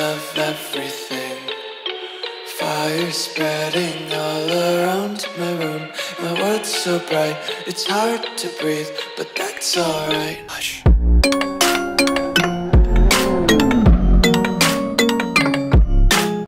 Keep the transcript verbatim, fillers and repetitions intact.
of everything. Fire spreading all around my room. My world's so bright, it's hard to breathe, but that's alright. Hush.